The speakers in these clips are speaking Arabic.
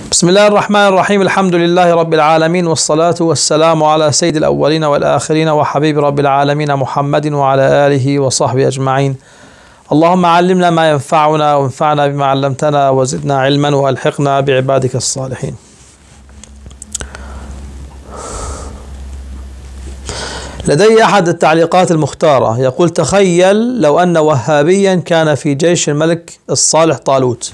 بسم الله الرحمن الرحيم. الحمد لله رب العالمين، والصلاة والسلام على سيد الأولين والآخرين وحبيب رب العالمين محمد وعلى آله وصحبه أجمعين. اللهم علمنا ما ينفعنا وانفعنا بما علمتنا وزدنا علما وألحقنا بعبادك الصالحين. لدي أحد التعليقات المختارة يقول: تخيل لو أن وهابيا كان في جيش الملك الصالح طالوت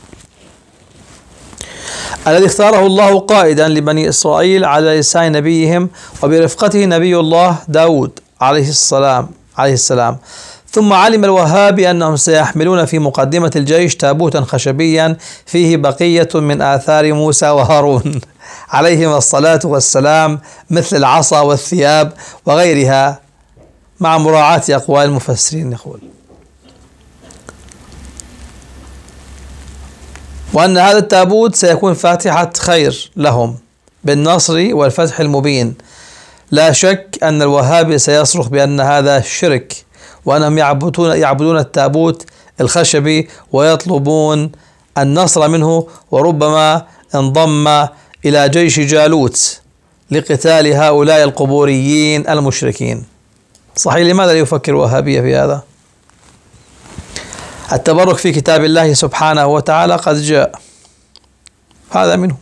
الذي اختاره الله قائدا لبني إسرائيل على لسان نبيهم وبرفقته نبي الله داود عليه السلام. ثم علم الوهابي أنهم سيحملون في مقدمة الجيش تابوتا خشبيا فيه بقية من آثار موسى وهارون عليهما الصلاة والسلام، مثل العصا والثياب وغيرها، مع مراعاة أقوال المفسرين. يقول: وأن هذا التابوت سيكون فاتحة خير لهم بالنصر والفتح المبين. لا شك أن الوهابي سيصرخ بأن هذا شرك، وأنهم يعبدون التابوت الخشبي ويطلبون النصر منه، وربما انضم إلى جيش جالوت لقتال هؤلاء القبوريين المشركين. صحيح، لماذا لا يفكر الوهابية في هذا؟ التبرك في كتاب الله سبحانه وتعالى قد جاء، هذا منه،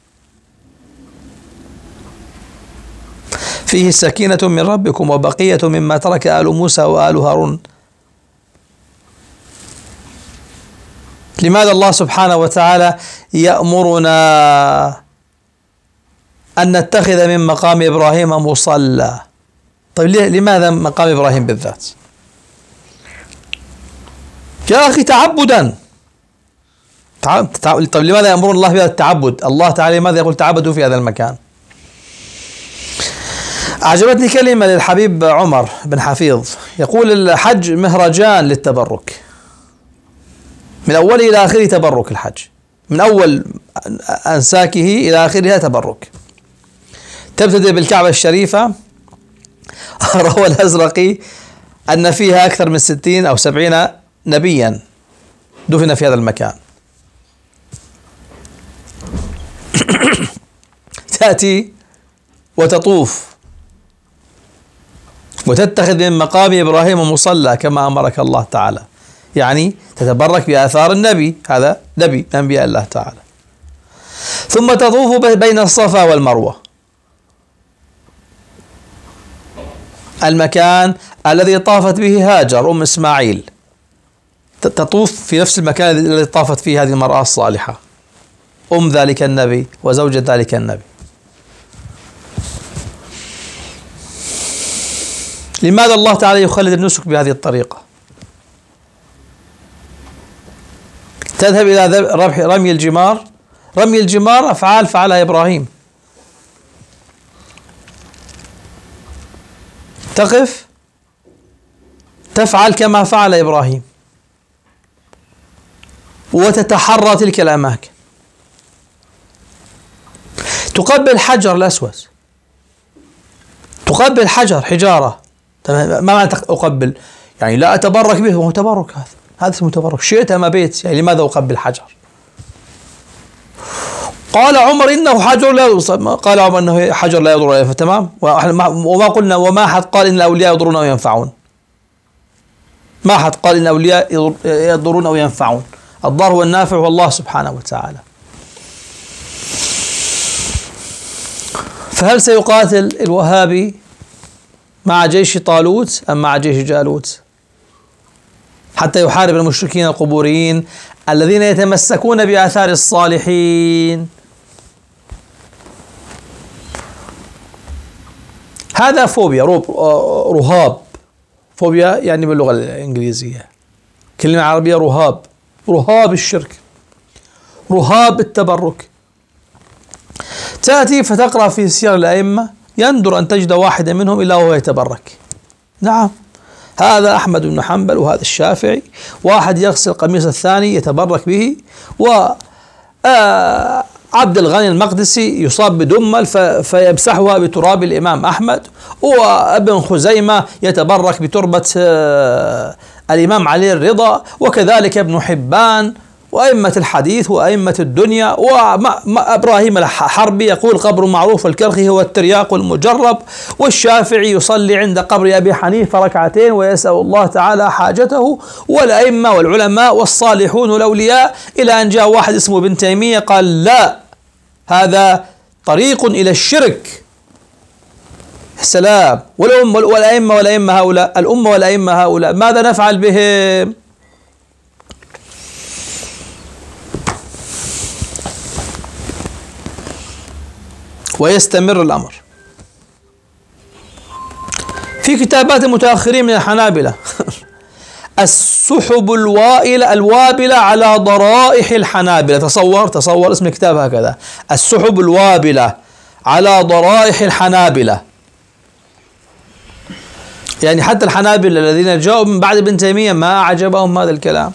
فيه سكينة من ربكم وبقية مما ترك آل موسى وآل هارون. لماذا الله سبحانه وتعالى يأمرنا أن نتخذ من مقام إبراهيم مصلى؟ طيب لماذا مقام إبراهيم بالذات؟ يا أخي تعبدا. طيب لماذا يأمر الله بهذا التعبد؟ الله تعالى لماذا يقول تعبدوا في هذا المكان؟ أعجبتني كلمة للحبيب عمر بن حفيظ، يقول: الحج مهرجان للتبرك، من أوله إلى آخره تبرك. الحج من أول أنساكه إلى آخرها تبرك. تبتدئ بالكعبة الشريفة. روى الأزرقي أن فيها أكثر من 60 أو 70 نبيا دفن في هذا المكان. تأتي وتطوف وتتخذ من مقام إبراهيم مصلى كما أمرك الله تعالى، يعني تتبرك بآثار النبي، هذا نبي من أنبياء الله تعالى. ثم تطوف بين الصفا والمروة، المكان الذي طافت به هاجر أم إسماعيل، تطوف في نفس المكان الذي طافت فيه هذه المرأة الصالحة، أم ذلك النبي وزوجة ذلك النبي. لماذا الله تعالى يخلد النسك بهذه الطريقة؟ تذهب إلى رمي الجمار. رمي الجمار أفعال فعلها إبراهيم. تقف تفعل كما فعل إبراهيم، وتتحرى تلك الأماكن. تقبل حجر الأسود، تقبل حجارة. ما معنى أقبل؟ يعني لا أتبرك به، وهو تبرك، هذا اسمه تبرك. شئت أم بيت، يعني لماذا أقبل حجر؟ قال عمر إنه حجر لا يضر، قال عمر إنه حجر لا يضر، تمام. وما قلنا وما حد قال إن الأولياء يضرون أو ينفعون، ما حد قال إن الأولياء يضرون أو ينفعون. الضار والنافع هو الله سبحانه وتعالى. فهل سيقاتل الوهابي مع جيش طالوت أم مع جيش جالوت حتى يحارب المشركين القبوريين الذين يتمسكون بآثار الصالحين؟ هذا فوبيا، رهاب. فوبيا يعني باللغة الإنجليزية كلمة عربية رهاب، رهاب الشرك، رهاب التبرك. تأتي فتقرأ في سير الأئمة، يندر أن تجد واحدا منهم إلا وهو يتبرك. نعم، هذا أحمد بن حنبل وهذا الشافعي، واحد يغسل قميص الثاني يتبرك به، وعبد الغني المقدسي يصاب بدمل فيمسحها بتراب الإمام أحمد، وابن خزيمة يتبرك بتربة الإمام علي الرضا، وكذلك ابن حبان وأئمة الحديث وأئمة الدنيا. وإبراهيم الحربي يقول قبر معروف الكرخي هو الترياق المجرب، والشافعي يصلي عند قبر أبي حنيفة ركعتين ويسأل الله تعالى حاجته، والأئمة والعلماء والصالحون والأولياء، إلى أن جاء واحد اسمه ابن تيمية قال لا، هذا طريق إلى الشرك. السلام. والأئمة هؤلاء، الأمة والأئمة هؤلاء ماذا نفعل بهم؟ ويستمر الأمر في كتابات المتأخرين من الحنابلة السحب الوابلة على ضرائح الحنابلة. تصور اسم الكتاب هكذا: السحب الوابلة على ضرائح الحنابلة. يعني حتى الحنابلة الذين جاءوا من بعد ابن تيمية ما أعجبهم هذا الكلام.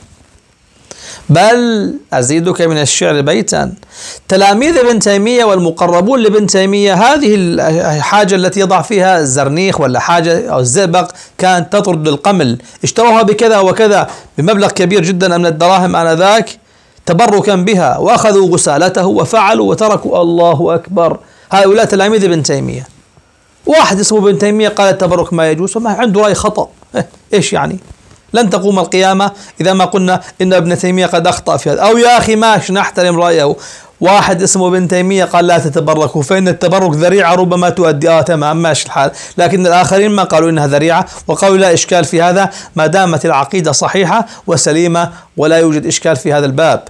بل أزيدك من الشعر بيتا: تلاميذ ابن تيمية والمقربون لابن تيمية هذه الحاجة التي يضع فيها الزرنيخ ولا حاجة أو الزئبق كانت تطرد القمل، اشتروها بكذا وكذا بمبلغ كبير جدا من الدراهم آنذاك تبركا بها، وأخذوا غسالته وفعلوا وتركوا. الله أكبر. هؤلاء تلاميذ ابن تيمية. واحد اسمه ابن تيمية قال التبرك ما يجوز، وما عنده رأي خطأ. إيش يعني؟ لن تقوم القيامة إذا ما قلنا إن ابن تيمية قد أخطأ في هذا. أو يا أخي ماشي نحترم رأيه. واحد اسمه ابن تيمية قال لا تتبركوا فإن التبرك ذريعة ربما تؤدي تمام، ماشي الحال. لكن الآخرين ما قالوا إنها ذريعة، وقالوا لا إشكال في هذا ما دامت العقيدة صحيحة وسليمة ولا يوجد إشكال في هذا الباب.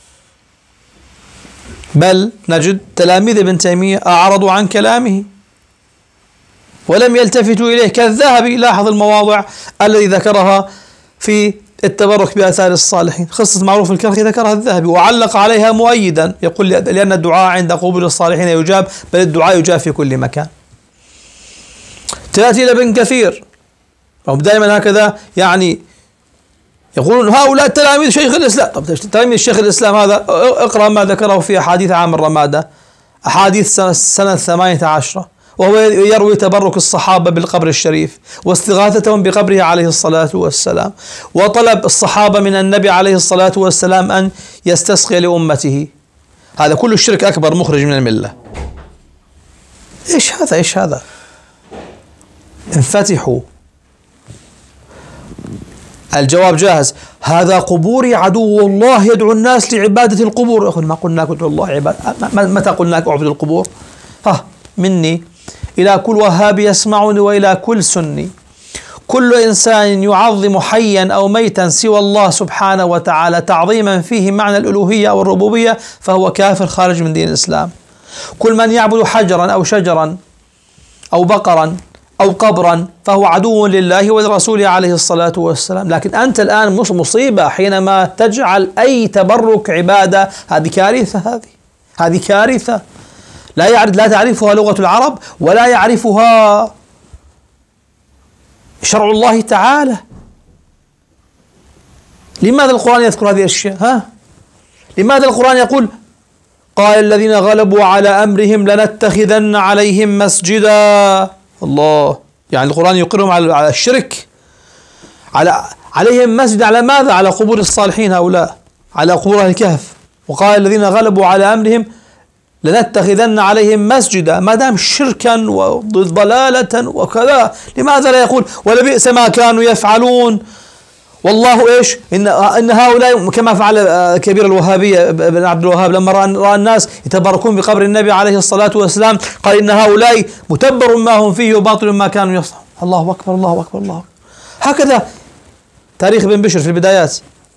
بل نجد تلاميذ ابن تيمية أعرضوا عن كلامه ولم يلتفتوا إليه كالذهبي. لاحظ المواضع الذي ذكرها في التبرك بآثار الصالحين. قصة معروف الكرخي ذكرها الذهبي وعلق عليها مؤيدا، يقول لأن الدعاء عند قبور الصالحين يجاب، بل الدعاء يجاب في كل مكان. تأتي إلى ابن كثير أو دائما هكذا يعني يقولون هؤلاء تلاميذ شيخ الإسلام. طب تلاميذ شيخ الإسلام هذا اقرأ ما ذكره في أحاديث عام الرمادة، أحاديث سنة 18، وهو يروي تبرك الصحابة بالقبر الشريف واستغاثتهم بقبره عليه الصلاة والسلام، وطلب الصحابة من النبي عليه الصلاة والسلام أن يستسقي لأمته. هذا كله الشرك أكبر مخرج من الملة. إيش هذا؟ انفتحوا. الجواب جاهز: هذا قبوري عدو الله يدعو الناس لعبادة القبور. أخي ما قلناك ادعو الله عبادة، متى قلناك اعبد القبور؟ مني إلى كل وهابي يسمعني وإلى كل سني: كل إنسان يعظم حيا أو ميتا سوى الله سبحانه وتعالى تعظيما فيه معنى الألوهية أو الربوبية فهو كافر خارج من دين الإسلام. كل من يعبد حجرا أو شجرا أو بقرا أو قبرا فهو عدو لله ولرسوله عليه الصلاة والسلام. لكن أنت الآن مصيبة حينما تجعل أي تبرك عبادة. هذه كارثة. هذه كارثة لا تعرفها لغة العرب ولا يعرفها شرع الله تعالى. لماذا القرآن يذكر هذه الأشياء؟ لماذا القرآن يقول قال الذين غلبوا على أمرهم لنتخذن عليهم مسجدا؟ الله، يعني القرآن يقرهم على الشرك، عليهم مسجد. على ماذا؟ على قبور الصالحين هؤلاء، على قبور الكهف. وقال الذين غلبوا على أمرهم لنتخذن عليهم مسجدا. ما دام شركا وضلالة وكذا لماذا لا يقول ولبئس ما كانوا يفعلون؟ والله ايش ان هؤلاء كما فعل كبير الوهابية ابن عبد الوهاب لما رأى الناس يتبركون بقبر النبي عليه الصلاة والسلام قال ان هؤلاء متبر ما هم فيه وباطل ما كانوا يصنعون. الله اكبر الله اكبر الله أكبر. هكذا تاريخ ابن بشر في البدايات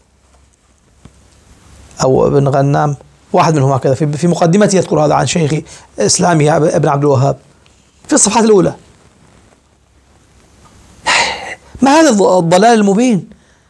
او ابن غنام واحد منهم هكذا في مقدمته يذكر هذا عن شيخ اسلامي ابن عبد الوهاب في الصفحات الاولى. ما هذا الضلال المبين؟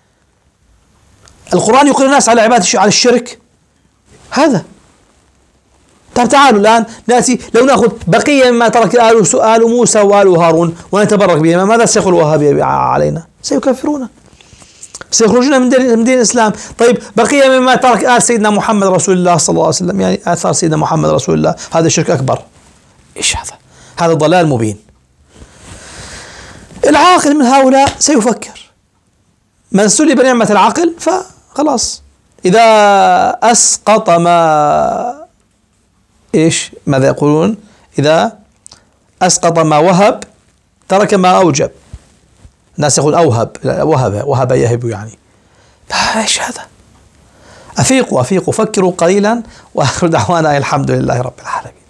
القرآن يقول الناس على عبادة على الشرك. هذا طيب تعالوا الآن نأتي لو نأخذ بقية مما ترك آل موسى وآل هارون ونتبرك بهم، ماذا سيقول الوهابية علينا؟ سيكفرون، سيخرجون من دين الإسلام. طيب بقية مما ترك آل سيدنا محمد رسول الله صلى الله عليه وسلم، يعني آثار سيدنا محمد رسول الله، هذا شرك أكبر. إيش هذا؟ هذا ضلال مبين. العاقل من هؤلاء سيفكر. من سلب نعمة العقل فخلاص إذا أسقط ما ماذا يقولون؟ إذا أسقط ما وهب ترك ما أوجب. الناس يقول أوهب، وهب يهب يعني. إيش هذا؟ أفيقوا فكروا قليلا، وآخر دعوانا الحمد لله رب العالمين.